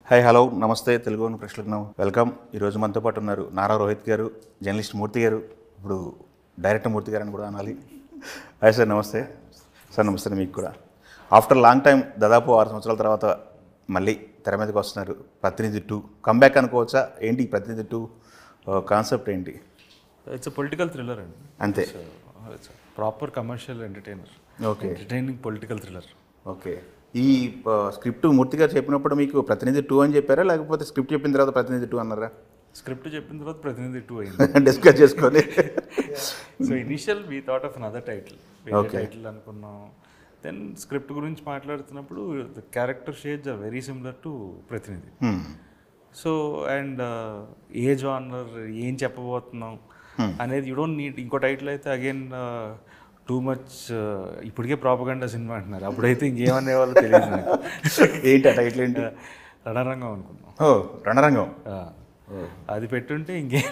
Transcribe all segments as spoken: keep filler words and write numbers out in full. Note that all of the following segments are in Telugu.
హాయ్ హలో నమస్తే తెలుగు ప్రేక్షకులకు వెల్కమ్. ఈరోజు మనతో పాటు ఉన్నారు నారా రోహిత్ గారు, జర్నలిస్ట్ మూర్తి గారు, ఇప్పుడు డైరెక్టర్ మూర్తి గారు అని కూడా అనాలి. హాయ్ సార్, నమస్తే సార్. నమస్తే మీకు కూడా. ఆఫ్టర్ లాంగ్ టైం, దాదాపు ఆరు సంవత్సరాల తర్వాత మళ్ళీ తెర మీదకి వస్తున్నారు. ప్రతినిధి టూ కంబ్యాక్ అనుకోవచ్చా? ఏంటి ప్రతినిధి టూ కాన్సెప్ట్ ఏంటి? ఇట్స్ పొలిటికల్ థ్రిల్లర్ అండి, అంతే. Proper commercial entertainer. Okay, entertaining political thriller. Okay. ఈ స్క్రిప్ట్ మూర్తిగా చెప్పినప్పుడు మీకు ప్రతినిధి టూ అని చెప్పారా, లేకపోతే స్క్రిప్ట్ చెప్పిన తర్వాత ప్రతినిధి టూ అన్నారా? స్క్రిప్ట్ చెప్పిన తర్వాత ప్రతినిధి టూ అయింది. డిస్కస్ చేసుకొని. So initial we thought of another title, వేరే టైటిల్ అనుకున్నాం. దెన్ స్క్రిప్ట్ గురించి మాట్లాడుతున్నప్పుడు the character shades are very similar to Prathinidhi. So and a genre, ఏం చెప్పబోతున్నాం అనేది యూ డోంట్ నీడ్. ఇంకో టైటిల్ అయితే అగైన్ టూ మచ్, ఇప్పటికే ప్రాపగండా సినిమా అంటున్నారు, అప్పుడైతే ఇంకేమనే వాళ్ళు తెలియదు నాకు. ఏంటి ఆ టైటిల్ ఏంటి? రణరంగం అనుకున్నాం. ఓ రణరంగం, అది పెట్టుంటే ఇంకేం.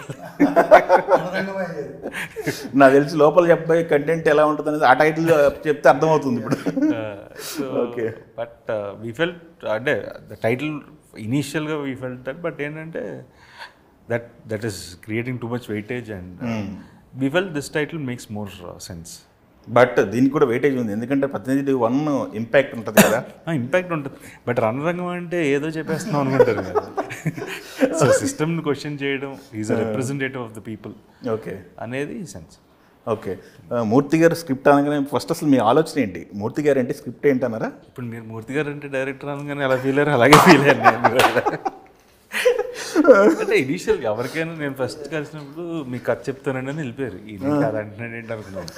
నాకు తెలిసి లోపల చెప్పే కంటెంట్ ఎలా ఉంటుంది అనేది ఆ టైటిల్ చెప్తే అర్థమవుతుంది ఇప్పుడు. So okay, but we felt, అంటే ద టైటిల్ ఇనీషియల్గా వీ ఫెల్ట్ దట్, బట్ ఏంటంటే that that is creating too much weightage and we felt this title makes more sense. But దీనికి కూడా వెయిటేజ్ ఉంది, ఎందుకంటే ప్రతినిధి వన్ ఇంపాక్ట్ ఉంటుంది కదా. ఇంపాక్ట్ ఉంటుంది, బట్ రణరంగం అంటే ఏదో చెప్పేస్తున్నాం అనుకుంటారు కదా. సో సిస్టమ్ని క్వశ్చన్ చేయడం, is a representative of the people, okay అనేది sense. Okay, Murthy garu script అనగానే ఫస్ట్ అసలు మీ ఆలోచన ఏంటి? మూర్తి గారు అంటే స్క్రిప్ట్ ఏంటన్నారా? ఇప్పుడు మీరు మూర్తి గారు అంటే డైరెక్టర్ అనగానే ఎలా ఫీల్ అయ్యారు, అలాగే ఫీల్ అయ్యాను నేను. అంటే ఇనీషియల్గా ఎవరికైనా నేను ఫస్ట్ కలిసినప్పుడు మీకు కథ చెప్తానండి అని వెళ్ళిపోయారు. ఇది కాదు అంటున్నాడు ఏంటి అనుకున్నాను.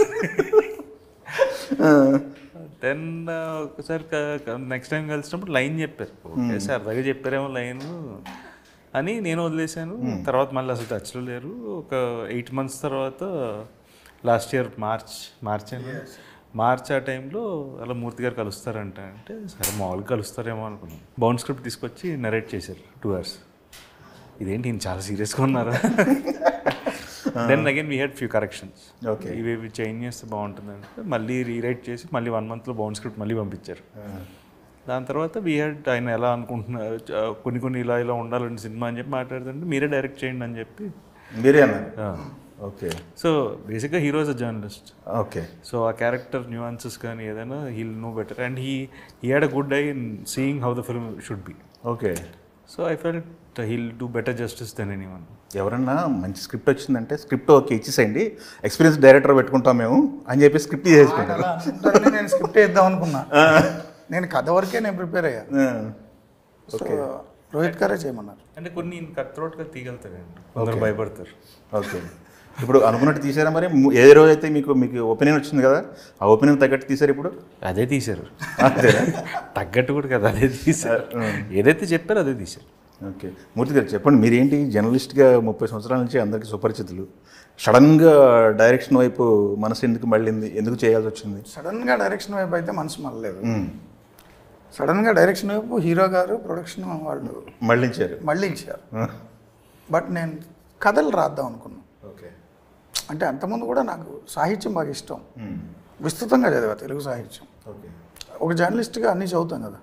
దెన్ ఒకసారి నెక్స్ట్ టైం కలిసినప్పుడు లైన్ చెప్పారు. ఓకే సార్, అర్థంగా చెప్పారేమో లైన్ అని నేను వదిలేశాను. తర్వాత మళ్ళీ అసలు టచ్లో లేరు. ఒక ఎయిట్ మంత్స్ తర్వాత లాస్ట్ ఇయర్ మార్చ్ మార్చ్ అని మార్చ్ ఆ టైంలో అలా మూర్తి గారు కలుస్తారంట. అంటే సరే మామూలుగా కలుస్తారేమో అనుకున్నాను. బౌండ్ స్క్రిప్ట్ తీసుకొచ్చి నరేట్ చేశారు టూ అవర్స్. ఇదేంటి నేను చాలా సీరియస్గా ఉన్నారా? Then again we had few corrections. Okay, ఇవి ఇవి చేంజ్ చేస్తే బాగుంటుంది అంటే మళ్ళీ రీరైట్ చేసి మళ్ళీ వన్ మంత్లో బౌండ్ స్క్రిప్ట్ మళ్ళీ పంపించారు. దాని తర్వాత వీ హ్యాడ్ ఆయన ఎలా అనుకుంటున్నారు, కొన్ని కొన్ని ఇలా ఇలా ఉండాలండి సినిమా అని చెప్పి మాట్లాడుతుంటే మీరే డైరెక్ట్ చేయండి అని చెప్పి మీరే అన్నారు. ఓకే, సో బేసిక్గా hero is a journalist. Okay, so ఆ క్యారెక్టర్ న్యూయాన్సెస్ కానీ ఏదైనా he'll know better and he he had a good eye in seeing how the film should be. Okay, so I felt he'll do better justice than anyone. ఎవరన్నా మంచి స్క్రిప్ట్ వచ్చిందంటే స్క్రిప్ట్ ఓకే ఇచ్చేసేయండి, ఎక్స్పీరియన్స్ డైరెక్టర్ పెట్టుకుంటాం మేము అని చెప్పి స్క్రిప్ట్ చేసుకుంటాను. నేను స్క్రిప్ట్ వేద్దాం అనుకున్నా, నేను కథ వరకే నేను ప్రిపేర్ అయ్యా. ఓకే, రోహిత్ గారే చేయమన్నారు. అంటే కొన్ని కట్ త్రోట్గా తీయగలుగుతారండి, కొందరు భయపడతారు. ఓకే, ఇప్పుడు అనుకున్నట్టు తీసారా మరి? ఏ రోజు అయితే మీకు మీకు ఒపీనియన్ వచ్చింది కదా, ఆ ఒపీనియన్ తగ్గట్టు తీసారు ఇప్పుడు? అదే తీశారు, తగ్గట్టు కూడా కదా, అదే తీశారు. ఏదైతే చెప్పారో అదే తీశారు. ఓకే, మూర్తి గారు చెప్పండి, మీరేంటి జర్నలిస్ట్గా ముప్పై సంవత్సరాల నుంచి అందరికీ సుపరిచితులు, సడన్గా డైరెక్షన్ వైపు మనసు ఎందుకు మళ్ళీంది, ఎందుకు చేయాల్సి వచ్చింది? సడన్గా డైరెక్షన్ వైపు అయితే మనసు మళ్ళలేదు. సడన్గా డైరెక్షన్ వైపు హీరో గారు ప్రొడక్షన్ వాళ్ళు మళ్ళించారు మళ్ళించారు బట్ నేను కథలు రాద్దాం అనుకున్నాను. ఓకే, అంటే అంతకుముందు కూడా నాకు సాహిత్యం బాగా ఇష్టం, విస్తృతంగా చదివా తెలుగు సాహిత్యం. ఓకే, ఒక జర్నలిస్ట్గా అన్నీ చదువుతాం కదా.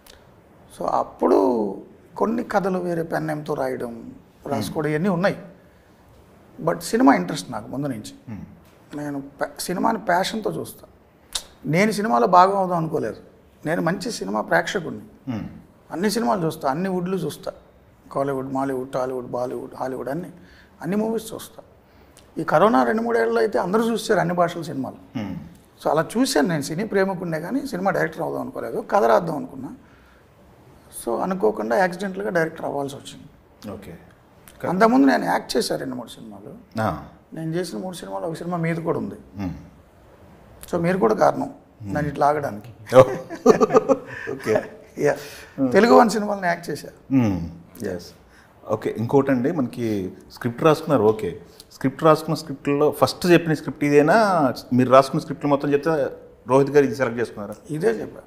సో అప్పుడు కొన్ని కథలు వేరే పెన్నెంతో రాయడం, రాసుకోవడం ఇవన్నీ ఉన్నాయి. బట్ సినిమా ఇంట్రెస్ట్ నాకు ముందు నుంచి. నేను సినిమాని ప్యాషన్తో చూస్తాను. నేను సినిమాలో భాగం అవుదాం అనుకోలేదు. నేను మంచి సినిమా ప్రేక్షకుడిని. అన్ని సినిమాలు చూస్తా, అన్ని వుడ్లు చూస్తా, కాలీవుడ్, మాలీవుడ్, టాలీవుడ్, బాలీవుడ్, హాలీవుడ్, అన్ని అన్ని మూవీస్ చూస్తా. ఈ కరోనా రెండు మూడేళ్ళలో అయితే అందరూ చూస్తారు అన్ని భాషల సినిమాలు. సో అలా చూశాను. నేను సినీ ప్రేమకుండే కానీ సినిమా డైరెక్టర్ అవుదాం అనుకోలేదు, కథ రాద్దాం అనుకున్నా. సో అనుకోకుండా యాక్సిడెంట్లుగా డైరెక్టర్ అవ్వాల్సి వచ్చింది. ఓకే, అంతకుముందు నేను యాక్ట్ చేశాను రెండు మూడు సినిమాలు. నేను చేసిన మూడు సినిమాలు ఒక సినిమా మీద కూడా ఉంది. సో మీరు కూడా కారణం నన్ను ఇట్లా ఆగడానికి. ఓకే, తెలుగు వన్ సినిమాలను యాక్ట్ చేశారు. ఎస్. ఓకే, ఇంకోటి అండి, మనకి స్క్రిప్ట్ రాసుకున్నారు. ఓకే, స్క్రిప్ట్ రాసుకున్న స్క్రిప్ట్లో ఫస్ట్ చెప్పిన స్క్రిప్ట్ ఇదేనా? మీరు రాసుకున్న స్క్రిప్ట్ మొత్తం చెప్తే రోహిత్ గారు ఇది సెలెక్ట్ చేసుకున్నారా? ఇదే చెప్పా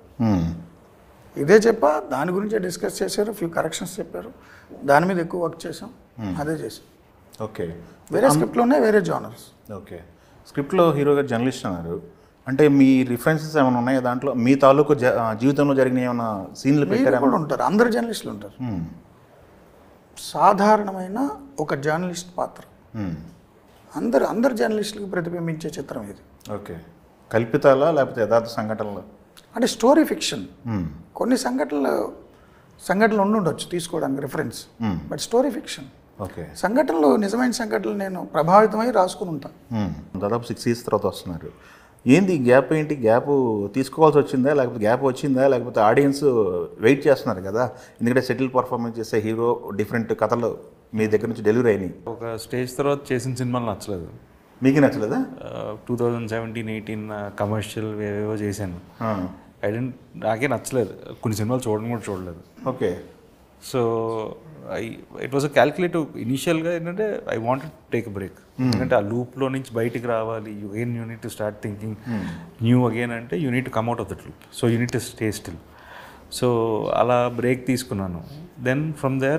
ఇదే చెప్పా దాని గురించే డిస్కస్ చేశారు, ఫ్యూ కరెక్షన్స్ చెప్పారు, దాని మీద ఎక్కువ వర్క్ చేసాం, అదే చేసాం. ఓకే, వేరే స్క్రిప్ట్లో ఉన్నాయి, వేరే జానర్స్. ఓకే, స్క్రిప్ట్లో హీరో గారు జర్నలిస్ట్ అన్నారు. అంటే మీ రిఫరెన్సెస్ ఏమైనా ఉన్నాయా దాంట్లో మీ తాలూకు జ జీవితంలో జరిగిన ఏమైనా సీన్లు మీరు పెట్టారా కూడా ఉంటారు, అందరు జర్నలిస్టులు ఉంటారు. మ్మ్. సాధారణమైన ఒక జర్నలిస్ట్ పాత్ర మ్మ్. అందరు అందరు జర్నలిస్టులకు ప్రతిబింబించే చిత్రం ఇది. ఓకే. కల్పితాలా లేకపోతే యథార్థ సంఘటనలు? అంటే స్టోరీ ఫిక్షన్. మ్మ్. కొన్ని సంఘటనలు సంఘటనలు ఉండి ఉండొచ్చు తీసుకోవడానికి reference, hmm. But story fiction. Okay. సంఘటనలు నిజమైన సంఘటనలు నేను ప్రభావితమై రాసుకుని ఉంటాను. మ్మ్. దాదాపు సిక్స్ ఇయర్స్ తర్వాత వస్తున్నారు. ఏంది గ్యాప్ ఏంటి? గ్యాప్ తీసుకోవాల్సి వచ్చిందా లేకపోతే గ్యాప్ వచ్చిందా లేకపోతే ఆడియన్స్ వెయిట్ చేస్తున్నారు కదా, ఎందుకంటే సెటిల్ పర్ఫార్మెన్స్ చేసే హీరో డిఫరెంట్ కథలు మీ దగ్గర నుంచి డెలివరీ అయినాయి. ఒక స్టేజ్ తర్వాత చేసిన సినిమాలు నచ్చలేదు. మీకు నచ్చలేదా? Two thousand seventeen eighteen commercial ఏవేవో చేశాను. ఆ. ఐ డెంట్ నాకే నచ్చలేదు. కొన్ని సినిమాలు చూడడం కూడా చూడలేదు. Okay. So I it was a calculative. ఇనీషియల్గా ఏంటంటే ఐ వాంటెడ్ టేక్ బ్రేక్. ఎందుకంటే ఆ లూప్లో నుంచి బయటికి రావాలి. You again you need to start thinking new again అంటే you need to come out of that loop. So you need to stay still. So అలా బ్రేక్ తీసుకున్నాను. Then from there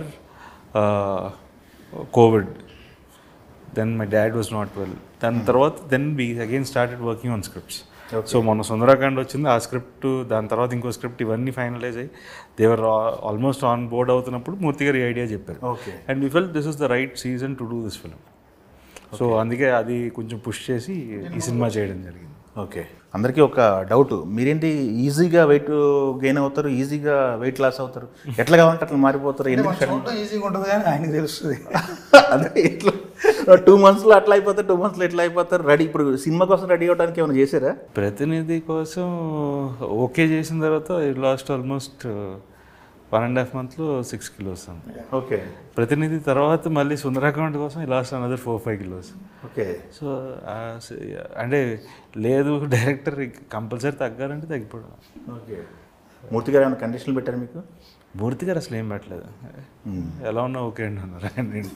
Covid, then my dad was not well. దాని తర్వాత then we again started working on scripts. So మొన్న సుందరాకాండ్ వచ్చింది, ఆ స్క్రిప్ట్, దాని తర్వాత ఇంకో స్క్రిప్ట్, ఇవన్నీ ఫైనలైజ్ అయ్యి దేవర్ ఆల్మోస్ట్ ఆన్ బోర్డ్ అవుతున్నప్పుడు మూర్తి గారు ఈ ఐడియా చెప్పారు. Okay. And we felt this is the right season to do this film. So అందుకే అది కొంచెం పుష్ చేసి ఈ సినిమా చేయడం జరిగింది. ఓకే. అందరికీ ఒక డౌట్, మీరేంటి ఈజీగా వెయిట్ గెయిన్ అవుతారు, ఈజీగా వెయిట్ లాస్ అవుతారు, ఎట్లా కావాలంటే అట్లా మారిపోతారు? ఈజీగా ఉంటుంది కానీ ఆయనకు తెలుస్తుంది. అదే ఇట్లా టూ మంత్స్లో అట్లా అయిపోతారు, టూ మంత్స్లో ఎట్లా అయిపోతారు. రెడీ ఇప్పుడు సినిమా కోసం రెడీ అవ్వడానికి ఏమైనా చేశారా? ప్రతినిధి కోసం ఓకే చేసిన తర్వాత I lost almost one and half మంత్లో సిక్స్ కిలోస్ అంతే. ఓకే. ప్రతినిధి తర్వాత మళ్ళీ సుందరాకాండ్ కోసం ఈ lost another four five kilos. Okay. So అంటే లేదు డైరెక్టర్ కంపల్సరీ తగ్గాలంటే తగ్గిపోవడం. ఓకే. మూర్తి గారు ఏమైనా కండిషన్లు పెట్టారు మీకు? మూర్తి గారు అసలు ఏం పెట్టలేదు. ఎలా ఉన్నా ఓకే అండి అన్నారు.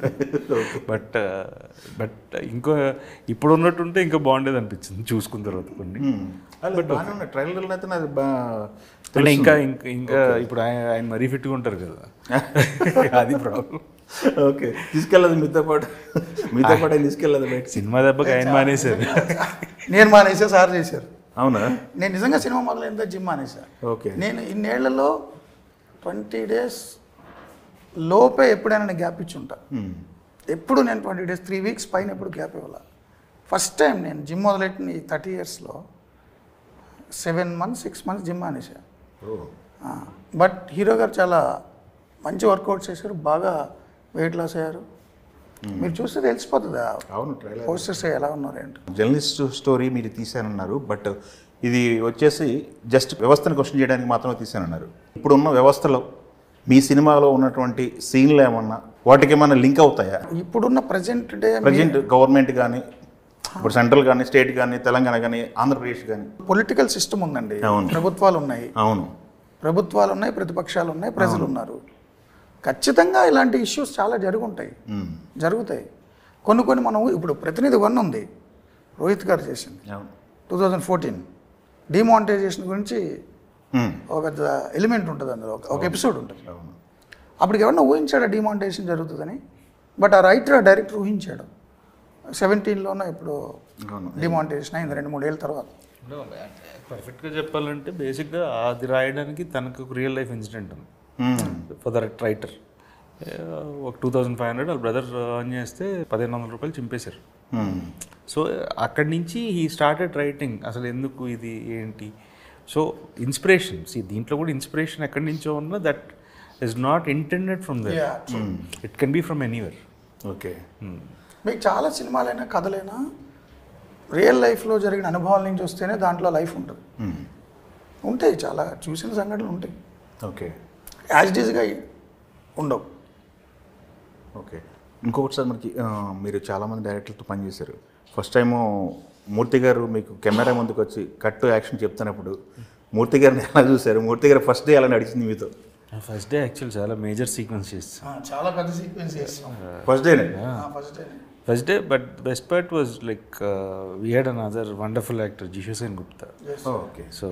బట్ బట్ ఇంకో ఇప్పుడు ఉన్నట్టుంటే ఇంకా బాగుండేది అనిపించింది చూసుకున్న తర్వాత కొన్ని. ట్రైలర్లో అయితే నాది అంటే ఇంకా ఇంకా ఇంకా ఇప్పుడు ఆయన ఆయన మరీ ఫిట్గా ఉంటారు కదా, అది ప్రాబ్లం. ఓకే. తీసుకెళ్ళదు మీతో పాటు, మీతో పాటు ఆయన తీసుకెళ్ళదు బయట. సినిమా దెబ్బకి ఆయన మానేశారు. నేను మానేసా, సార్ చేశారు. అవునా? నేను నిజంగా సినిమా మొదలైందో జిమ్ మానేసా. ఓకే. నేను ఇన్నేళ్లలో ట్వంటీ డేస్ లోపే ఎప్పుడైనా నేను గ్యాప్ ఇచ్చి ఉంటా. ఎప్పుడు నేను ట్వంటీ డేస్ త్రీ వీక్స్ పైన ఎప్పుడు గ్యాప్ ఇవ్వాలి. ఫస్ట్ టైం నేను జిమ్ మొదలెట్టిన ఈ థర్టీ ఇయర్స్లో seven months six months gym మానేసా. బట్ హీరో గారు చాలా మంచి వర్కౌట్ చేశారు, బాగా వెయిట్ లాస్ అయ్యారు. మీరు చూస్తే తెలిసిపోతుంది అవును ట్రైలర్ పోస్టర్స్ ఎలా ఉన్నారు ఏంటో. జర్నలిస్ట్ స్టోరీ మీరు తీశానన్నారు, బట్ ఇది వచ్చేసి జస్ట్ వ్యవస్థను క్వశ్చన్ చేయడానికి మాత్రమే తీశానన్నారు. ఇప్పుడున్న వ్యవస్థలో మీ సినిమాలో ఉన్నటువంటి సీన్లు ఏమన్నా వాటికి ఏమన్నా లింక్ అవుతాయా? ఇప్పుడున్న ప్రజెంట్ డే ప్రజెంట్ గవర్నమెంట్ కానీ, ఇప్పుడు సెంట్రల్ కానీ, స్టేట్ కానీ, తెలంగాణ కానీ, ఆంధ్రప్రదేశ్ కానీ పొలిటికల్ సిస్టమ్ ఉందండి. అవును. ప్రభుత్వాలు ఉన్నాయి. అవును. ప్రభుత్వాలు ఉన్నాయి, ప్రతిపక్షాలు ఉన్నాయి, ప్రజలు ఉన్నారు. ఖచ్చితంగా ఇలాంటి ఇష్యూస్ చాలా జరుగుంటాయి, జరుగుతాయి. కొన్ని కొన్ని మనం ఇప్పుడు ప్రతినిధి వన్ ఉంది, రోహిత్ గారు చేసింది టూ థౌజండ్ ఫోర్టీన్ డిమానిటైజేషన్ గురించి ఒక పెద్ద ఎలిమెంట్ ఉంటుంది అందులో, ఒక ఎపిసోడ్ ఉంటుంది. అప్పటికి ఎవరన్నా ఊహించాడు డిమానిటైజేషన్ జరుగుతుందని, బట్ ఆ రైటర్ డైరెక్టర్ ఊహించాడు. సెవెంటీన్లోనో ఇప్పుడు డిమానిటైజేషన్ అయింది రెండు మూడేళ్ళ తర్వాత. పర్ఫెక్ట్గా చెప్పాలంటే బేసిక్గా అది రాయడానికి తనకు ఒక రియల్ లైఫ్ ఇన్సిడెంట్ ఉంది ఫర్ ద రైటర్. ఒక టూ థౌజండ్ ఫైవ్ హండ్రెడ్ వాళ్ళ బ్రదర్ అర్న్ చేస్తే పదిహేను వందల రూపాయలు చింపేశారు. సో అక్కడి నుంచి హీ స్టార్టెడ్ రైటింగ్, అసలు ఎందుకు ఇది ఏంటి. సో ఇన్స్పిరేషన్, సి దీంట్లో కూడా ఇన్స్పిరేషన్ ఎక్కడి నుంచో ఉన్నా that is not intended from there, it can be from anywhere. Okay. మీకు చాలా సినిమాలైనా కథలైనా రియల్ లైఫ్లో జరిగిన అనుభవాల నుంచి వస్తేనే దాంట్లో లైఫ్ ఉంటుంది. ఉంటాయి, చాలా చూసిన సంఘటనలు ఉంటాయి. ఓకే. యాజ్ ఇట్ ఈజ్గా ఉండవు. ఓకే. ఇంకొకటి సార్, మనకి మీరు చాలామంది డైరెక్టర్లతో పనిచేశారు. ఫస్ట్ టైము మూర్తి గారు మీకు కెమెరా ముందుకు వచ్చి కట్ యాక్షన్ చెప్తున్నప్పుడు మూర్తి గారిని ఎలా చూశారు? మూర్తి గారు ఫస్ట్ డే ఎలా నడిచింది మీతో? ఫస్ట్ డే యాక్చువల్ చాలా మేజర్ సీక్వెన్స్ చేస్తాం, చాలా పెద్ద సీక్వెన్స్ చేస్తాం ఫస్ట్ డేనే. First day first day but best part was like we had another wonderful actor Jisshu Sen Gupta. Okay. So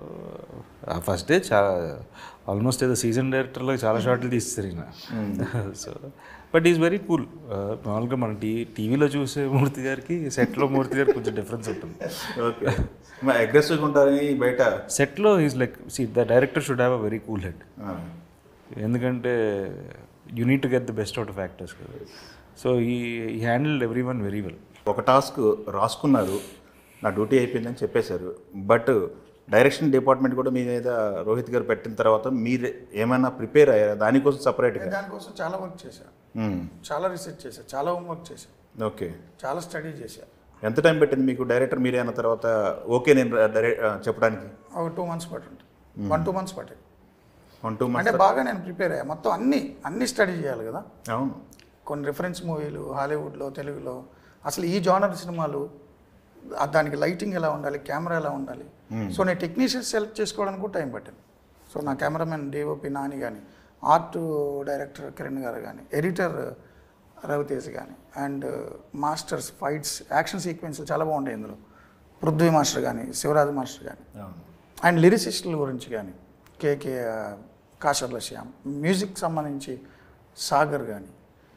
ఆ ఫస్ట్ డే చాలా ఆల్మోస్ట్ ఏదో సీజన్ డైరెక్టర్లో చాలా షార్ట్లు తీస్తారు ఈయన. So but is very cool. మామూలుగా మనం టీ టీవీలో చూసే మూర్తి గారికి సెట్లో మూర్తి గారికి కొంచెం డిఫరెన్స్ ఉంటుంది. ఓకే. అగ్రెసివ్గా ఉంటారని బయట సెట్లో is like see the director should have a very cool head. ఎందుకంటే you need to get the best out of actors కదా. So he handled everyone very well. ఒక టాస్క్ రాసుకున్నారు, నా డ్యూటీ అయిపోయిందని చెప్పేశారు. బట్ డైరెక్షన్ డిపార్ట్మెంట్ కూడా మీ మీద రోహిత్ గారు పెట్టిన తర్వాత మీరు ఏమైనా ప్రిపేర్ అయ్యారా దానికోసం సపరేట్గా? దానికోసం చాలా వర్క్ చేశాను, చాలా రీసెర్చ్ చేశాను, చాలా హోంవర్క్ చేశాను, ఓకే, చాలా స్టడీ చేశాను. ఎంత టైం పెట్టింది మీకు డైరెక్టర్ మీరే అన్న తర్వాత ఓకే నేను డైరెక్ట్ చెప్పడానికి? ఒక టూ మంత్స్ పట్టింది, వన్ టూ మంత్స్ పట్టింది. వన్ టూ మంత్స్ అంటే బాగా నేను ప్రిపేర్ అయ్యా. మొత్తం అన్ని అన్ని స్టడీ చేయాలి కదా. అవును. కొన్ని రిఫరెన్స్ మూవీలు హాలీవుడ్లో, తెలుగులో, అసలు ఈ జానర్ సినిమాలు దానికి లైటింగ్ ఎలా ఉండాలి, కెమెరా ఎలా ఉండాలి. సో నేను టెక్నీషియన్స్ సెలెక్ట్ చేసుకోవడానికి కూడా టైం పట్టింది. సో నా కెమెరామెన్ డిఓపి నాని కానీ, ఆర్ట్ డైరెక్టర్ కిరణ్ గారు కానీ, ఎడిటర్ రవితేజ్ కానీ, అండ్ మాస్టర్స్ ఫైట్స్ యాక్షన్ సీక్వెన్స్లు చాలా బాగుంటాయి ఇందులో. పృథ్వీ మాస్టర్ కానీ, శివరాజ్ మాస్టర్ కానీ, అండ్ లిరిసిస్టుల గురించి కానీ కేకే కాశర్ల శ్యామ్, మ్యూజిక్ సంబంధించి సాగర్ కానీ,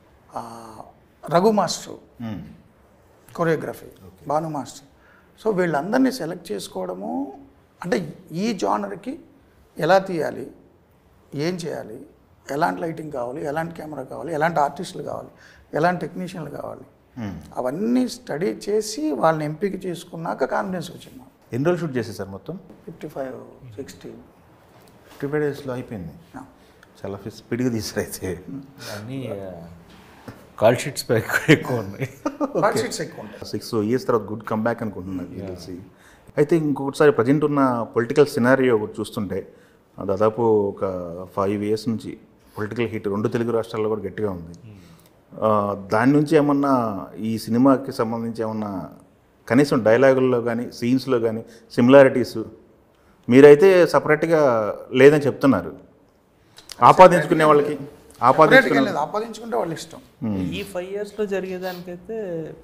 Raghu master choreography, Bhanu master. So వీళ్ళందరినీ సెలెక్ట్ చేసుకోవడము అంటే ఈ జానర్కి ఎలా తీయాలి, ఏం చేయాలి, ఎలాంటి లైటింగ్ కావాలి, ఎలాంటి కెమెరా కావాలి, ఎలాంటి ఆర్టిస్టులు కావాలి, ఎలాంటి టెక్నీషియన్లు కావాలి, అవన్నీ స్టడీ చేసి వాళ్ళని ఎంపిక చేసుకున్నాక కాన్ఫిడెన్స్ వచ్చింది. ఎన్ని రోజులు షూట్ చేసేసారు మొత్తం? Fifty five sixty fifty five డేస్లో అయిపోయింది. చాలా స్పీడ్గా తీసారు అయితే. అన్నీ కాల్ షీట్స్ ఎక్కువ ఉన్నాయి, కాల్ షీట్స్ ఎక్కువ ఉంటాయి. సిక్స్ ఇయర్స్ తర్వాత గుడ్ కంబ్యాక్ అనుకుంటున్నాను తెలిసి. అయితే ఇంకొకటిసారి ప్రజెంట్ ఉన్న పొలిటికల్ సినారియో ఒకటి చూస్తుంటే దాదాపు ఒక ఫైవ్ ఇయర్స్ నుంచి పొలిటికల్ హీట్ రెండు తెలుగు రాష్ట్రాల్లో కూడా గట్టిగా ఉంది. దాని నుంచి ఏమన్నా ఈ సినిమాకి సంబంధించి ఏమన్నా కనీసం డైలాగుల్లో కానీ సీన్స్లో కానీ సిమిలారిటీస్ మీరైతే సపరేట్గా లేదని చెప్తున్నారు. ఆపాదించుకునే వాళ్ళకి ఆపాదించుకునే ఆపాదించుకుంటే వాళ్ళ ఇష్టం. ఈ ఫైవ్ ఇయర్స్లో జరిగేదానికైతే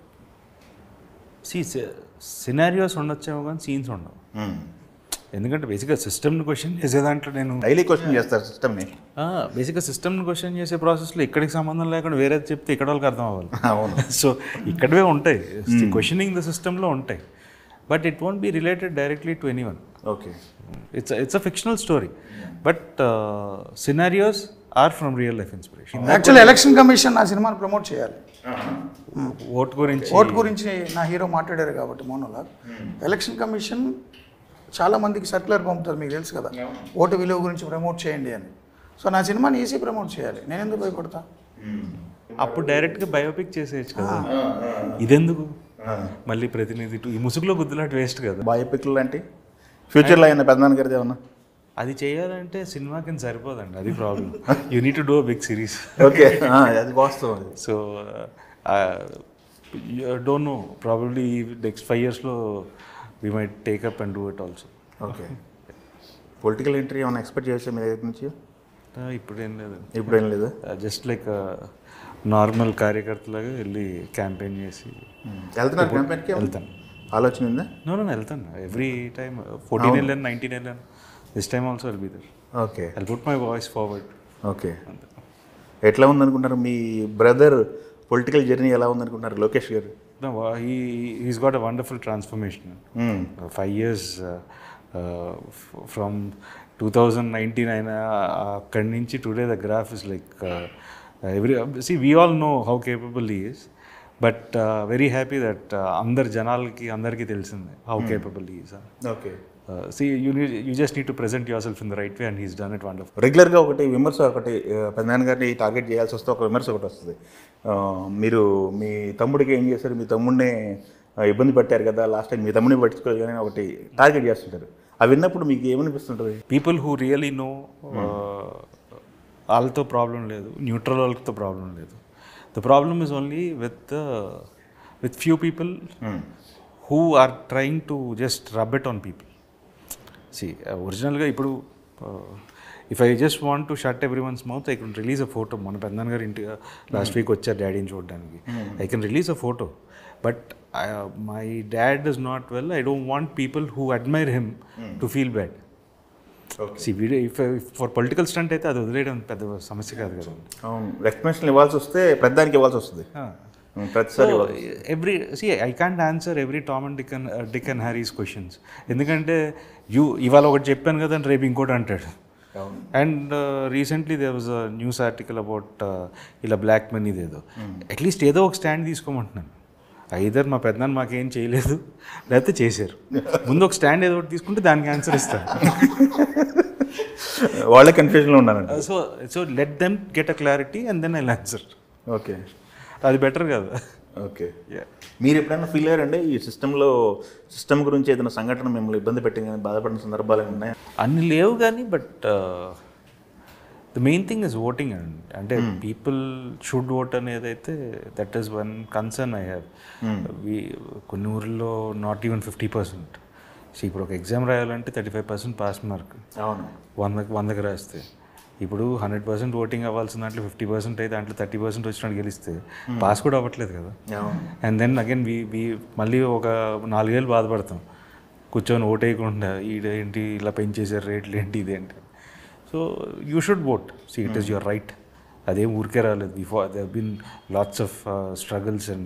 సీ సినారియోస్ ఉండొచ్చేమో కానీ సీన్స్ ఉండవు. ఎందుకంటే బేసిక్గా సిస్టమ్ని క్వశ్చన్ చేసే దాంట్లో నేను డైలీ క్వశ్చన్ చేస్తారు సిస్టమ్ని. బేసిక్గా సిస్టమ్ని క్వశ్చన్ చేసే ప్రాసెస్లో ఇక్కడికి సంబంధం లేకుండా వేరేది చెప్తే ఇక్కడ వాళ్ళకి అర్థం అవ్వాలి. అవును. సో ఇక్కడవే ఉంటాయి క్వశ్చనింగ్ ద సిస్టంలో ఉంటాయి, but it won't be related directly to anyone. Okay, it's it's a fictional story, but scenarios are from real life inspiration. Actually election commission నా సినిమాని ప్రమోట్ చేయాలి. ఓట్ గురించి ఓట్ గురించి నా హీరో మాట్లాడారు కాబట్టి మోనోలాగ్. ఎలక్షన్ కమిషన్ చాలా మందికి సర్క్యులర్ పంపుతుంది, మీకు తెలుసు కదా, ఓటు విలువ గురించి ప్రమోట్ చేయండి అని. సో నా సినిమాని ఈజీ ప్రమోట్ చేయాలి, నేను ఎందుకు భయపడతా? అప్పుడు డైరెక్ట్గా బయోపిక్ చేసేయచ్చు కదా, ఇదెందుకు మళ్ళీ ప్రతినిధి ఈ ముసుగులో గుద్దులాట వేస్ట్ కదా. బయోపిక్లు అంటే ఫ్యూచర్లో అయిన పెద్దనాన్న గారిది ఏమన్నా అది చేయాలంటే సినిమా కింద సరిపోదండి, అది problem. You need to do a big series. Okay, అది వాస్తవం. So don't know, probably next five ఇయర్స్లో we might take up and do it also. Okay, political entry ఏమైనా ఎక్స్పెక్ట్ చేయొచ్చా మీ దగ్గర నుంచి? ఇప్పుడు ఏం లేదు, ఇప్పుడు ఏం లేదు, జస్ట్ లైక్ నార్మల్ కార్యకర్తలాగా వెళ్ళి క్యాంపెయిన్ చేసి వెళ్తున్నారు. క్యాంపెయిన్కి వెళ్తాను, ఆలోచన ఉందా? నో నో వెళ్తాను ఎవ్రీ టైమ్. ఫోర్టీన్ వెళ్ళాను, నైన్టీన్ వెళ్ళాను, this time also will be there. Okay, I put my voice forward. Okay, ఎట్లా ఉందనుకుంటున్నారు మీ బ్రదర్ పొలిటికల్ జర్నీ ఎలా ఉందనుకుంటున్నారు Lokesh garu? He he's got a wonderful transformation. Five years from two thousand nineteen అయినా అక్కడి నుంచి today the graph is like every see we all know how capable he is, but very happy that అందరు జనాలకి అందరికీ తెలిసిందే how capable he is. Okay, see you need you just need to present yourself in the right way and he's done it wonderful. రెగ్యులర్గా ఒకటి విమర్శ, ఒకటి పెద్దనాన్న గారిని టార్గెట్ చేయాల్సి వస్తే ఒక విమర్శ ఒకటి వస్తుంది. మీరు మీ తమ్ముడికి ఏం చేశారు, మీ తమ్ముడిని ఇబ్బంది పెట్టారు కదా లాస్ట్ టైం, మీ తమ్ముడిని పట్టించుకోవాలి అని ఒకటి టార్గెట్ చేస్తుంటారు. అవి విన్నప్పుడు మీకు ఏమనిపిస్తుంటుంది? పీపుల్ హూ రియలీ నో వాళ్ళతో ప్రాబ్లం లేదు, న్యూట్రల్ వాళ్ళతో ప్రాబ్లం లేదు. The problem is only with with few people who are trying to just rub it on people. See ఒరిజినల్గా ఇప్పుడు if I just want to shut everyone's mouth, I can release a photo. మన పెద్దనాన్న గారు ఇంటి లాస్ట్ వీక్ వచ్చారు డాడీని చూడడానికి, I can release a photo, but my dad is not well. I don't want people who admire him to feel bad. See video if for political stunt అయితే అది వదిలేయడం పెద్ద సమస్య కాదు కదా. అవును, ఎక్స్ప్లెనేషన్ ఇవ్వాల్సి వస్తే పెద్దానికి ఇవ్వాల్సి వస్తుంది. ప్రతిసారి every see I can't answer every Tom and Dick and Dick and Harry's questions. ఎందుకంటే యూ ఇవాళ ఒకటి చెప్పాను కదా అని రేపు ఇంకోటి అంటాడు. And recently they was a news article about ఇలా బ్లాక్ మనీ ఏదో. అట్లీస్ట్ ఏదో ఒక స్టాండ్ తీసుకోమంటున్నాను. ఐదర్ మా పెద్దనాన్న మాకేం చేయలేదు లేకపోతే చేశారు, ముందు ఒక స్టాండ్ ఏదో ఒకటి తీసుకుంటే దానికి ఆన్సర్ ఇస్తాను. వాళ్ళే కన్ఫ్యూజన్లో ఉన్నారండి. So so let them get a clarity and then I answer. Okay, అది బెటర్ కదా. ఓకే, మీరు ఎప్పుడైనా ఫీల్ అయ్యారండి ఈ సిస్టంలో సిస్టమ్ గురించి ఏదైనా సంఘటన మిమ్మల్ని ఇబ్బంది పెట్టింది కానీ బాధపడిన సందర్భాలు ఉన్నాయి? అన్ని లేవు కానీ but the main thing is voting అండి. అంటే పీపుల్ షుడ్ ఓట్ అనేది అయితే that is one concern I have. కొన్ని ఊర్లో not even fifty percent. So ఇప్పుడు ఒక ఎగ్జామ్ రాయాలంటే thirty five percent pass mark, అవును, వందకి వందకి రాస్తే. ఇప్పుడు హండ్రెడ్ పర్సెంట్ ఓటింగ్ అవ్వాల్సిన దాంట్లో ఫిఫ్టీ పర్సెంట్ అయితే దాంట్లో థర్టీ పర్సెంట్ వచ్చినట్టు గెలిస్తే పాస్ కూడా అవ్వట్లేదు కదా. And then again we we మళ్ళీ ఒక నాలుగేళ్ళు బాధపడతాం కూర్చొని ఓట్ వేయకుండా, ఈడేంటి ఇలా పెంచేసారు రేట్లు ఏంటి ఇదేంటి. So you should vote. See it is your right. అదేం ఊరికే రాలేదు. Before they have been lots of struggles and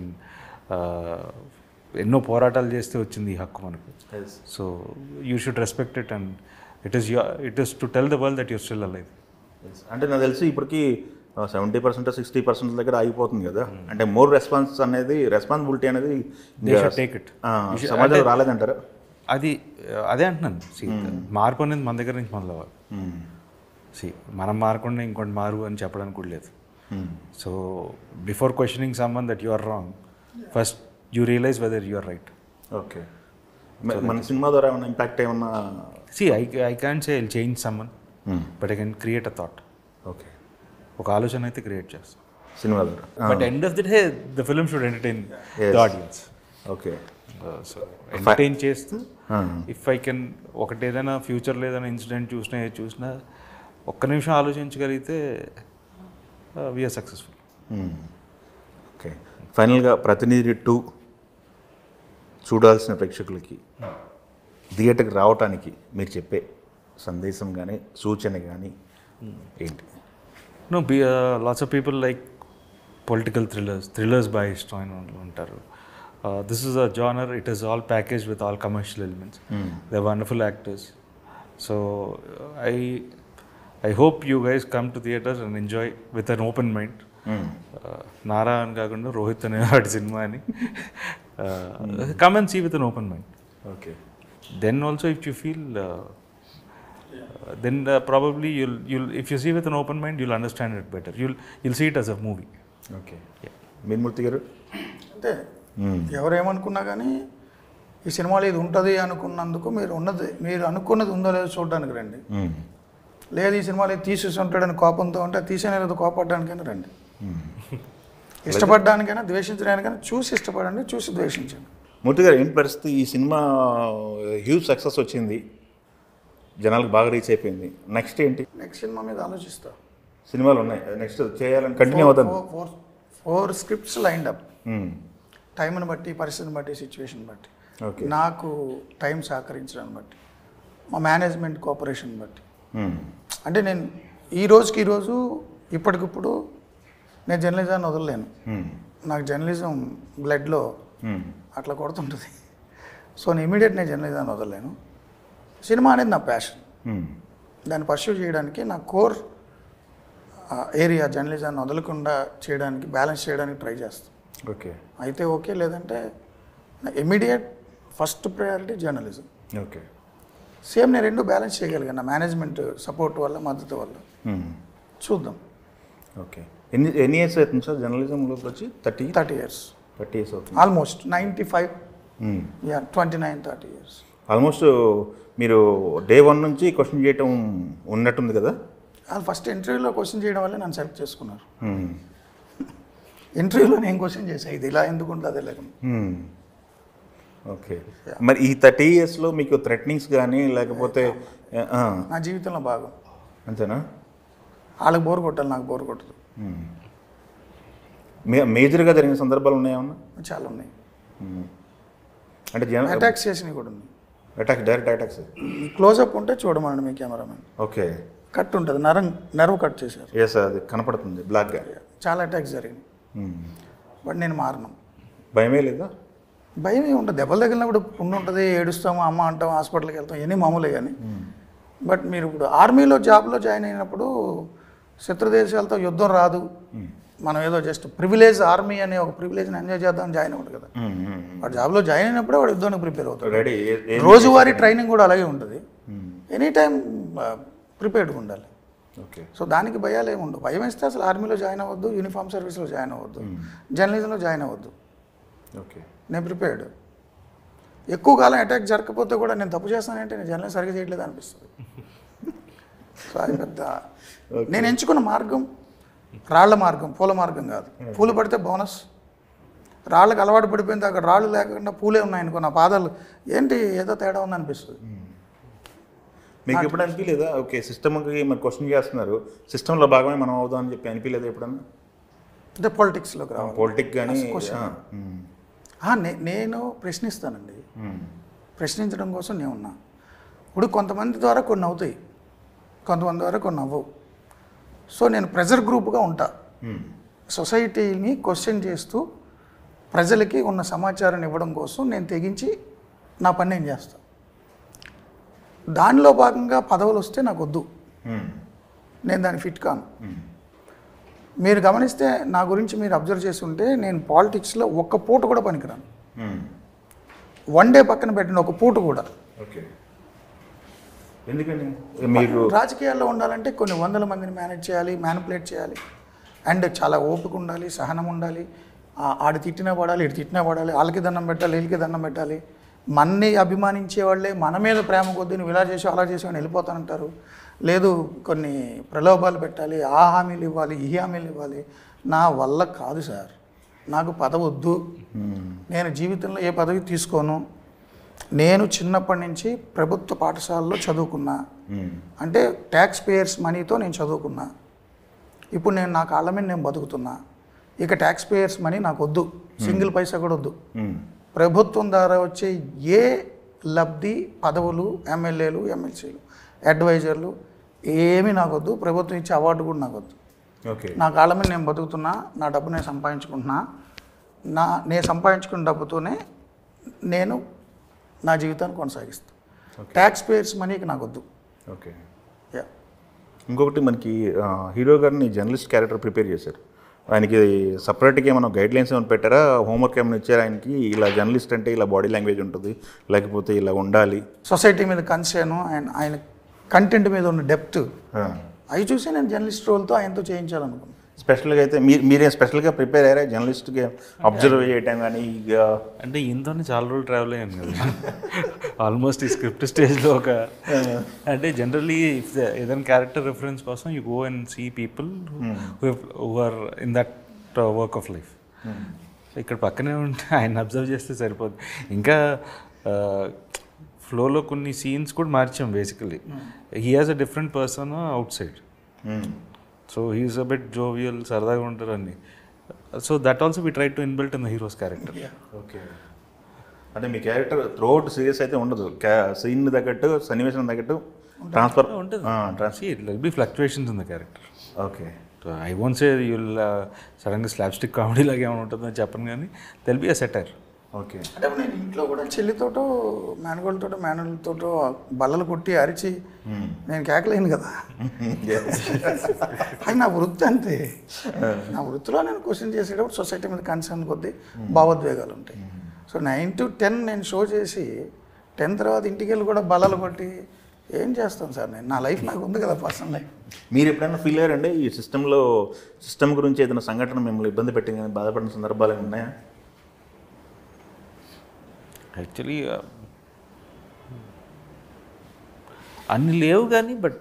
ఎన్నో పోరాటాలు చేస్తే వచ్చింది ఈ హక్కు మనకు. So you should respect it and it is your it is to tell the world that your still alive. అంటే నాకు తెలిసి ఇప్పటికి సెవెంటీ పర్సెంట్ సిక్స్టీ పర్సెంట్ దగ్గర ఆగిపోతుంది కదా. అంటే మోర్ రెస్పాన్స్ అనేది రెస్పాన్సిబిలిటీ అనేది టేక్ ఇట్ సమాజంలో రాలేదంటారా? అది అదే అంటున్నాను. సి మార్పు అనేది మన దగ్గర నుంచి మొదలవ్వాలి. సి మనం మారకుండా ఇంకోటి మారు అని చెప్పడానికి కూడా లేదు. So before questioning someone that you are wrong, first you realise whether you are right. Okay, మన సినిమా ద్వారా ఏమన్నా ఇంపాక్ట్ ఏమన్నా? See I I can say I'll change someone but I can create a thought. Okay, ఒక ఆలోచన అయితే క్రియేట్ చేస్తాం సినిమా ద్వారా. But end of the day the film should entertain the audience. Okay, so entertain చేస్తూ ఇఫ్ ఐ కెన్ ఒకటి ఏదైనా ఫ్యూచర్లో ఏదైనా ఇన్సిడెంట్ చూసినా ఏది చూసినా ఒక్క నిమిషం ఆలోచించగలిగితే వీఆర్ సక్సెస్ఫుల్. ఓకే, ఫైనల్గా ప్రతినిధి టూ చూడాల్సిన ప్రేక్షకులకి థియేటర్కి రావటానికి మీరు చెప్పే సందేశం కానీ సూచన కానీ ఏంటి? No be lots of people like political thrillers thrillers బాగా ఇష్టం అయిన వాళ్ళు ఉంటారు. This is a genre, it is all package with all commercial elements. They are wonderful actors. So I I hope you guys come to theatres and enjoy with an open mind. Nara అని కాకుండా రోహిత్ అనే వాడి సినిమా అని come and see with an open mind. Okay, then also if you feel then uh, probably you'll you'll if you see with an open mind you'll understand it better. You'll you'll see it as a movie. Okay, Meenmurthy గారు అంటే ఎవరేమనుకున్నా కానీ ఈ సినిమాలో ఇది ఉంటుంది అనుకున్నందుకు మీరు ఉన్నది మీరు అనుకున్నది ఉందో లేదో చూడడానికి రండి. లేదు ఈ సినిమాలో ఇది తీసేసి ఉంటాడని కోపంతో ఉంటే తీసేనే లేదో కోపడడానికైనా రండి. ఇష్టపడడానికైనా ద్వేషించడానికైనా చూసి ఇష్టపడండి, చూసి ద్వేషించండి. మూర్తి గారు ఏంటి పరిస్థితి? ఈ సినిమా హ్యూజ్ సక్సెస్ వచ్చింది, జనాలకు బాగా రీచ్ అయిపోయింది. నెక్స్ట్ ఏంటి? నెక్స్ట్ సినిమా మీద ఆలోచిస్తా. సినిమాలు ఉన్నాయి, నెక్స్ట్ చేయాలని కంటిన్యూ అవుతుంది. Four four scripts lined up. టైంని బట్టి, పరిస్థితిని బట్టి, సిచ్యువేషన్ బట్టి, నాకు టైం సహకరించడాన్ని బట్టి, మా మేనేజ్మెంట్ కోఆపరేషన్ బట్టి. అంటే నేను ఈ రోజుకి ఈరోజు ఇప్పటికిప్పుడు నేను జర్నలిజాన్ని వదలలేను. నాకు జర్నలిజం బ్లడ్లో అట్లా కొడుతుంటుంది. సో నేను ఇమీడియట్ నేను జర్నలిజాన్ని వదలలేను. సినిమా అనేది నా ప్యాషన్. దాన్ని పర్స్యూ చేయడానికి నా కోర్ ఏరియా జర్నలిజాన్ని వదలకుండా చేయడానికి, బ్యాలెన్స్ చేయడానికి ట్రై చేస్తాను. ఓకే, అయితే ఓకే, లేదంటే నా immediate first priority journalism. Okay, same నేను రెండు బ్యాలెన్స్ చేయగలిగాను నా మేనేజ్మెంట్ సపోర్ట్ వల్ల, మద్దతు వల్ల. చూద్దాం. ఓకే, ఎన్ని ఎన్ని ఇయర్స్ అవుతుంది సార్ జర్నలిజంలోకి వచ్చి? Thirty thirty years thirty years అవుతుంది almost. Ninety five yeah twenty nine thirty years almost. మీరు డే వన్ నుంచి క్వశ్చన్ చేయటం ఉన్నట్టుంది కదా? వాళ్ళు ఫస్ట్ ఇంటర్వ్యూలో క్వశ్చన్ చేయడం వల్ల నన్ను సెలెక్ట్ చేసుకున్నారు. ఇంటర్వ్యూలో నేను క్వశ్చన్ చేశాను, ఇది ఇలా ఎందుకు ఉంటుంది అదే లేకుండా. ఓకే, మరి ఈ థర్టీ ఇయర్స్లో మీకు థ్రెటనింగ్స్ కానీ లేకపోతే? నా జీవితంలో భాగం. అంతేనా? వాళ్ళకి బోర్ కొట్టాలి, నాకు బోర్ కొట్టదు. మే మేజర్గా జరిగిన సందర్భాలు ఉన్నాయేమన్నా? చాలా ఉన్నాయి. అంటే జన అటాక్స్ చేసినవి కూడా ఉన్నాయి. Attacks, direct attacks. క్లోజప్ ఉంటే చూడమనండి మీ కెమెరామెన్. ఓకే, కట్ ఉంటుంది, నరం నెర్వ్ కట్ చేశారు. ఎస్, అది కనపడుతుంది బ్లాక్గా. చాలా అటాక్స్ జరిగినాయి. బట్ నేను మారను. భయమే లేదా? భయం ఏమి ఉంటుంది, దెబ్బలు తగిలినప్పుడు పుండు ఉంటుంది, ఏడుస్తాము, అమ్మ అంటాం, హాస్పిటల్కి వెళ్తాం, ఇవన్నీ మామూలే. కానీ బట్ మీరు ఇప్పుడు ఆర్మీలో జాబ్లో జాయిన్ అయినప్పుడు శత్రుదేశాలతో యుద్ధం రాదు, మనం ఏదో జస్ట్ ప్రివిలేజ్ ఆర్మీ అనే ఒక ప్రివిలేజ్ని ఎంజాయ్ చేద్దాం జాయిన్ అవ్వడు కదా. వాడు జాబ్లో జాయిన్ అయినప్పుడే వాడు యుద్ధానికి ప్రిపేర్ అవుతాడు. రెడీ రోజువారీ ట్రైనింగ్ కూడా అలాగే ఉంటుంది, ఎనీ టైం ప్రిపేర్డ్గా ఉండాలి. ఓకే. సో దానికి భయాలు ఏమి ఉండవు. భయం వేస్తే అసలు ఆర్మీలో జాయిన్ అవ్వద్దు, యూనిఫామ్ సర్వీస్లో జాయిన్ అవ్వద్దు, జర్నలిజంలో జాయిన్ అవ్వద్దు. ఓకే. నేను ప్రిపేర్డ్. ఎక్కువ కాలం అటాక్ జరగకపోతే కూడా నేను తప్పు చేస్తానంటే నేను జర్నలిజం సరిగ్గా చేయట్లేదు అనిపిస్తుంది. సో అది పెద్ద నేను ఎంచుకున్న మార్గం రాళ్ల మార్గం, పూల మార్గం కాదు. పూలు పడితే బోనస్, రాళ్ళకి అలవాటు పడిపోయింది, అక్కడ రాళ్ళు లేకుండా పూలే ఉన్నాయనుకో, నా పాదాలు ఏంటి ఏదో తేడా ఉంది అనిపిస్తుంది. మీకు ఎప్పుడు అనిపించలేదా ఓకే సిస్టమ్కి మరి క్వశ్చన్ చేస్తున్నారు, సిస్టంలో భాగమే మనం అవుదాం అని చెప్పి అనిపించలేదా ఎప్పుడన్నా? అంటే పాలిటిక్స్లోకి రావాలి, పొలిటిక్ కానీ నేను ప్రశ్నిస్తానండి. ప్రశ్నించడం కోసం నేను ఉన్నా. ఇప్పుడు కొంతమంది ద్వారా కొన్ని అవుతాయి, కొంతమంది ద్వారా కొన్ని అవ్వవు. సో నేను ప్రెజర్ గ్రూప్గా ఉంటా. సొసైటీని క్వశ్చన్ చేస్తూ ప్రజలకి ఉన్న సమాచారాన్ని ఇవ్వడం కోసం నేను తెగించి నా పని నేను చేస్తాను. దానిలో భాగంగా పదవులు వస్తే నాకు వద్దు, నేను దాన్ని ఫిట్ కాను. మీరు గమనిస్తే నా గురించి మీరు అబ్జర్వ్ చేసి ఉంటే నేను పాలిటిక్స్లో ఒక్క పూట కూడా పనికిరాను. వన్ డే పక్కన పెట్టిన ఒక పూట కూడా. ఓకే. ఎందుకని? మీకు రాజకీయాల్లో ఉండాలంటే కొన్ని వందల మందిని మేనేజ్ చేయాలి, మ్యానిపులేట్ చేయాలి, అండ్ చాలా ఓపిక ఉండాలి, సహనం ఉండాలి. ఆడి తిట్టినా పడాలి, ఇటు తిట్టినా పడాలి, వాళ్ళకి దండం పెట్టాలి, వీళ్ళకి దండం పెట్టాలి. మన్ని అభిమానించే వాళ్ళే మన మీద ప్రేమ కొద్దీ నువ్వు ఇలా చేసావు అలా చేసావు అని వెళ్ళిపోతానంటారు. లేదు కొన్ని ప్రలోభాలు పెట్టాలి, ఆ హామీలు ఇవ్వాలి, ఈ హామీలు ఇవ్వాలి. నా వల్ల కాదు సార్, నాకు పదవి వద్దు, నేను జీవితంలో ఏ పదవి తీసుకోను. నేను చిన్నప్పటి నుంచి ప్రభుత్వ పాఠశాలలో చదువుకున్నా, అంటే ట్యాక్స్ పేయర్స్ మనీతో నేను చదువుకున్నా. ఇప్పుడు నేను నా కాళ్ళ మీద నేను బతుకుతున్నా. ఇక ట్యాక్స్ పేయర్స్ మనీ నాకు వద్దు, సింగిల్ పైసా కూడా వద్దు. ప్రభుత్వం ద్వారా వచ్చే ఏ లబ్ధి, పదవులు, ఎమ్మెల్యేలు, ఎమ్మెల్సీలు, అడ్వైజర్లు ఏమీ నాకు వద్దు. ప్రభుత్వం ఇచ్చే అవార్డు కూడా నాకు వద్దు. ఓకే. నా కాళ్ళ మీద నేను బతుకుతున్నా, నా డబ్బు నేను సంపాదించుకుంటున్నా. నా నేను సంపాదించుకున్న డబ్బుతోనే నేను నా జీవితాన్ని కొనసాగిస్తాను. ట్యాక్స్ పేయర్స్ మనీకి నాకు వద్దు. ఓకే. యా. ఇంకొకటి మనకి హీరో గారిని జర్నలిస్ట్ క్యారెక్టర్ ప్రిపేర్ చేశారు. ఆయనకి సపరేట్గా ఏమైనా గైడ్ లైన్స్ ఏమైనా పెట్టారా? హోంవర్క్ ఏమైనా ఇచ్చారా ఆయనకి? ఇలా జర్నలిస్ట్ అంటే ఇలా బాడీ లాంగ్వేజ్ ఉంటుంది, లేకపోతే ఇలా ఉండాలి, సొసైటీ మీద కన్సర్న్, ఆయన ఆయన కంటెంట్ మీద ఉన్న డెప్త్ అవి చూసి నేను జర్నలిస్ట్ రోల్తో ఆయనతో చేయించాలనుకున్నాను. స్పెషల్గా అయితే మీరు మీరేం స్పెషల్గా ప్రిపేర్ అయ్యారా జర్నలిస్ట్కి అబ్జర్వ్ చేయటం కానీ? ఇక అంటే ఈయనతోనే చాలా రోజులు ట్రావెల్ అయ్యాను కదా ఆల్మోస్ట్ ఈ స్క్రిప్ట్ స్టేజ్లో ఒక అంటే జనరల్లీ ఏదైనా క్యారెక్టర్ రిఫరెన్స్ కోసం you go and see people who are in that work of life. ఇక్కడ పక్కనే ఉంటే ఆయన అబ్జర్వ్ చేస్తే సరిపోదు. ఇంకా ఫ్లోలో కొన్ని సీన్స్ కూడా మార్చాం basically. He has a different person outside, so he's a bit jovial, సరదాగా ఉంటారు అన్ని. So that also we try to inbuilt in the hero's character. Okay. అంటే మీ క్యారెక్టర్ త్రూఅవుట్ సీరియస్ అయితే ఉండదు, సీన్ తగ్గట్టు సన్నివేశం తగ్గట్టు ట్రాన్స్ఫర్ ఉంటుంది. It will be fluctuations in the character. Okay. I won't say you'll సడన్గా స్లాప్ స్టిక్ కామెడీ లాగా ఏమైనా ఉంటుందని చెప్పను, కానీ there'll be a satire. Okay. అంటే నేను ఇంట్లో కూడా చెల్లితోటో మేనగోళ్ళతోటో మేనలతోటో బల్లలు కొట్టి అరిచి నేను కేకలేను కదా. అది నా వృత్తి అంతే. నా వృత్తిలో నేను క్వశ్చన్ చేసేటప్పుడు సొసైటీ మీద కన్సర్న్ కొద్దీ భావోద్వేగాలు ఉంటాయి. సో నైన్ టు టెన్ నేను షో చేసి టెన్ తర్వాత ఇంటికి వెళ్ళి కూడా బల్లలు కొట్టి ఏం చేస్తాను సార్, నేను నా లైఫ్ నాకు ఉంది కదా, పర్సనల్ లైఫ్. మీరు ఎప్పుడైనా ఫీల్ అయ్యారండి ఈ సిస్టంలో, సిస్టమ్ గురించి ఏదైనా సంఘటన మిమ్మల్ని ఇబ్బంది పెట్టి కానీ బాధపడిన సందర్భాలు ఉన్నాయా? యాక్చువల్లీ అన్ని లేవు కానీ, but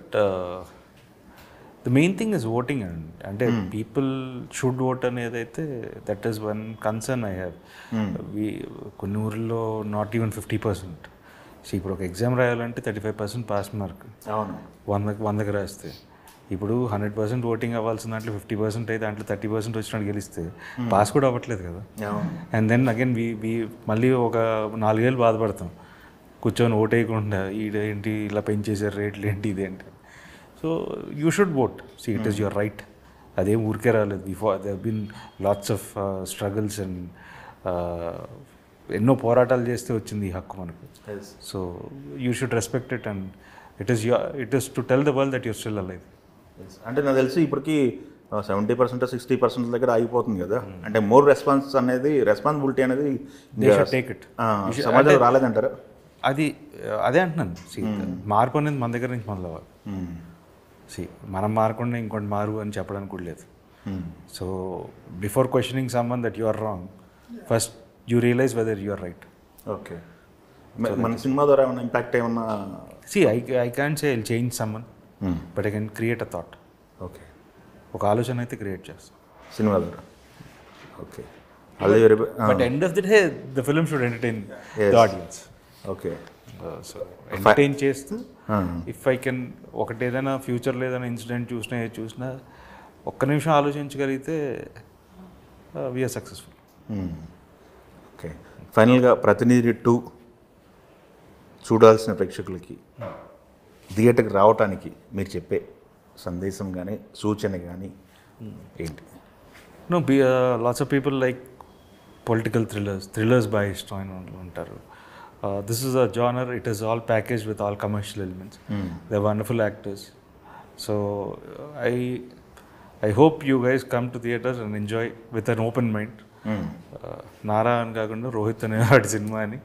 the main thing is voting అండి. అంటే పీపుల్ షుడ్ ఓట్ అనేది అయితే that is one concern I have. We కొన్ని ఊర్లో not even fifty percent. So ఇప్పుడు ఒక ఎగ్జామ్ రాయాలంటే thirty five percent pass mark, అవును, వందకి వందకి రాస్తే. ఇప్పుడు హండ్రెడ్ పర్సెంట్ ఓటింగ్ అవ్వాల్సిన దాంట్లో ఫిఫ్టీ పర్సెంట్ అయితే దాంట్లో థర్టీ పర్సెంట్ వచ్చినట్టు గెలిస్తే పాస్ కూడా అవ్వట్లేదు కదా. And then again we we మళ్ళీ ఒక నాలుగేళ్ళు బాధపడతాం కూర్చొని ఓట్ వేయకుండా, ఏంటి ఇలా పెంచేసారు రేట్లు ఏంటి ఇదేంటి. So you should vote, see it is your right. అదేం ఊరికే రాలేదు. Before they been lots of struggles and ఎన్నో పోరాటాలు చేస్తే వచ్చింది ఈ హక్కు మనకు. So you should respect it and it is you it is to tell the world that your still alive. అంటే నాకు తెలిసి ఇప్పటికీ సెవెంటీ పర్సెంట్ సిక్స్టీ పర్సెంట్ దగ్గర అయిపోతుంది కదా. అంటే మోర్ రెస్పాన్స్ అనేది రెస్పాన్సిబిలిటీ అనేది టేక్ ఇట్. సమాజంలో రాలేదంటారా? అది అదే అంటున్నాను. సి మార్పు అనేది మన దగ్గర నుంచి మొదలవ్వాలి. సి మనం మారకుండా ఇంకోటి మారు అని చెప్పడానికి కూడా లేదు. So before questioning someone that you are wrong, first you realise whether you are right. Okay. మన సినిమా ద్వారా ఏమన్నా ఇంపాక్ట్ ఏమన్నా? See I I can say I change someone, but I can create a thought. Okay. ఒక ఆలోచన అయితే క్రియేట్ చేస్తాం సినిమా ద్వారా. ఓకే. అదే very but end of the day the film should entertain the audience. Okay. So entertain చేస్తూ ఇఫ్ ఐ కెన్ ఒకటి ఏదైనా ఫ్యూచర్లో ఏదైనా ఇన్సిడెంట్ చూసినా ఏది చూసినా ఒక్క నిమిషం ఆలోచించగలిగితే వీఆర్ సక్సెస్ఫుల్. ఓకే. ఫైనల్గా ప్రతినిధి టూ చూడాల్సిన ప్రేక్షకులకి థియేటర్కి రావటానికి మీరు చెప్పే సందేశం కానీ సూచన కానీ ఏంటి? No be lots of people like political thrillers thrillers బాగా ఇష్టమైన వాళ్ళు ఉంటారు. This is a genre, it is all package with all commercial elements. They are wonderful actors. So I I hope you guys come to theatres and enjoy with an open mind. Nara అని కాకుండా రోహిత్ అనే వాడి సినిమా అని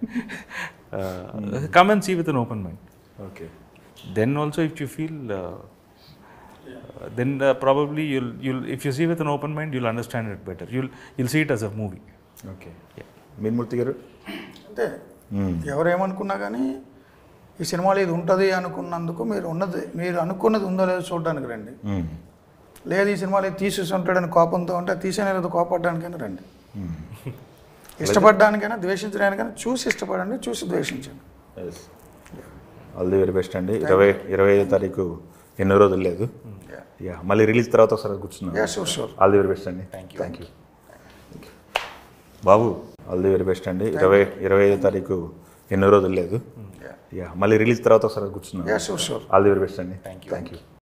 come and see with an open mind. Okay. Then also if you feel uh, uh, then uh, probably you'll you'll if you see with an open mind you'll understand it better. You'll you'll see it as a movie. Okay. Meenmurthy గారు అంటే ఎవరేమనుకున్నా కానీ ఈ సినిమాలో ఇది ఉంటుంది అనుకున్నందుకు మీరు ఉన్నది మీరు అనుకున్నది ఉందో లేదో చూడడానికి రండి. లేదు ఈ సినిమాలో ఇది తీసేసి ఉంటాడని కోపంతో ఉంటే తీసేనే లేదో కోపడడానికైనా రండి. ఇష్టపడడానికైనా ద్వేషించడానికైనా చూసి ఇష్టపడండి, చూసి ద్వేషించండి. ఆల్ ది వెరీ బెస్ట్ అండి. ఇరవై ఇరవై ఐదో తారీఖు ఎన్నో రోజులు లేదు. యా మళ్ళీ రిలీజ్ తర్వాత ఒకసారి కూర్చున్నాం. Sure sure. All the very best అండి. థ్యాంక్ యూ థ్యాంక్ యూ బాబు. ఆల్ ది వెరీ బెస్ట్ అండి. ఇరవై ఇరవై ఐదో తారీఖు ఎన్నో రోజులు లేదు. యా మళ్ళీ రిలీజ్ తర్వాత ఒకసారి కూర్చున్నాం. Sure sure. All the very best అండి. Thank you thank you